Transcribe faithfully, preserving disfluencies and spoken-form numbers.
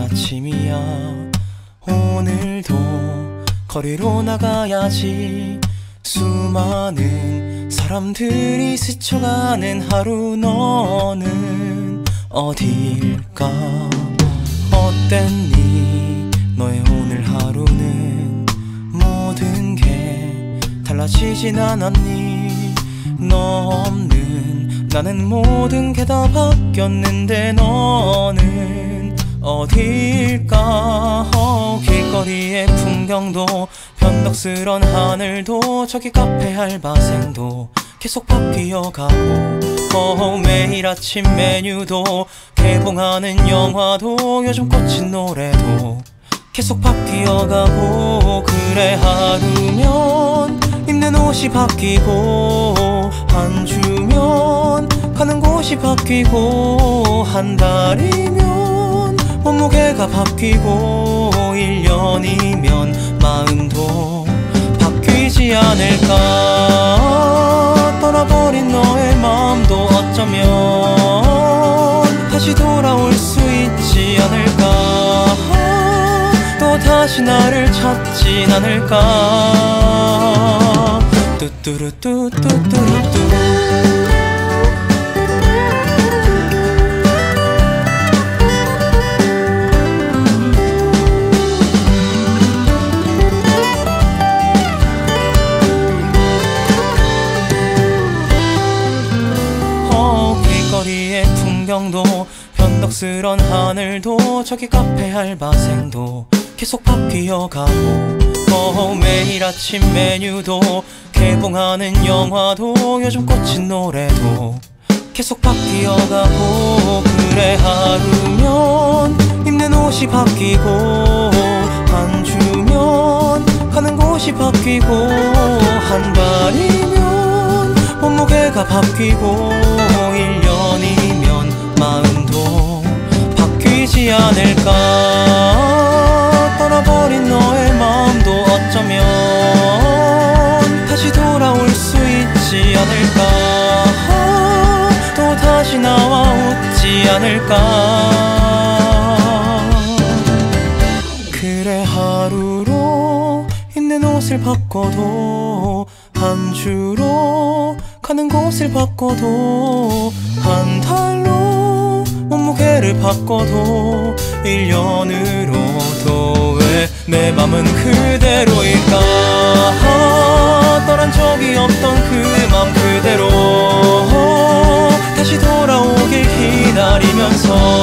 아침이야. 오늘도 거리로 나가야지. 수많은 사람들이 스쳐가는 하루. 너는 어딜까? 어땠니? 너의 오늘 하루는 모든 게 달라지진 않았니? 너 없는 나는 모든 게 다 바뀌었는데 너는 어딜까? 어, 길거리의 풍경도 변덕스런 하늘도 저기 카페 알바생도 계속 바뀌어가고 어, 매일 아침 메뉴도 개봉하는 영화도 요즘 꽂힌 노래도 계속 바뀌어가고 그래. 하루면 입는 옷이 바뀌고 한 주면 가는 곳이 바뀌고 한 달이면 몸무게가 바뀌고 일 년이면 마음도 바뀌지 않을까? 떠나버린 너의 마음도 어쩌면 다시 돌아올 수 있지 않을까? 또 다시 나를 찾진 않을까? 뚜뚜루뚜뚜뚜루뚜. 길거리의 풍경도 변덕스런 하늘도 저기 카페 알바생도 계속 바뀌어가고 어, 매일 아침 메뉴도 개봉하는 영화도 요즘 꽂힌 노래도 계속 바뀌어가고 그래. 하루면 입는 옷이 바뀌고 한 주면 가는 곳이 바뀌고 한 달이면 몸무게가 바뀌고 일 년이면 마음도 바뀌지 않을까? 떠나버린 너의 마음도 어쩌면 다시 돌아올 수 있지 않을까? 또 다시 나와 웃지 않을까? 그래. 하루로 입는 옷을 바꿔도 한 주로 가는 곳을 바꿔도 한 달로 몸무게를 바꿔도 일 년으로도 왜 내 맘은 그대로일까? 떠난 적이 없던 그 맘 그대로 다시 돌아오길 기다리면서